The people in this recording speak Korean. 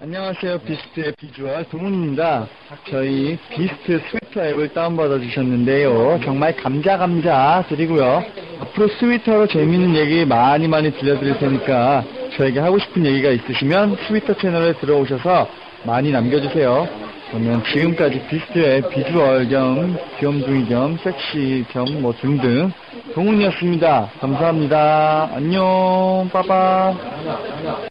안녕하세요. 비스트의 비주얼 동훈입니다. 저희 비스트 스위터 앱을 다운받아 주셨는데요. 정말 감자 드리고요. 앞으로 스위터로 재미있는 얘기 많이 들려드릴 테니까 저에게 하고 싶은 얘기가 있으시면 스위터 채널에 들어오셔서 많이 남겨주세요. 그러면 지금까지 비스트의 비주얼 겸 귀염둥이 겸 섹시 겸 뭐 등등 동훈이었습니다. 감사합니다. 안녕 빠빠.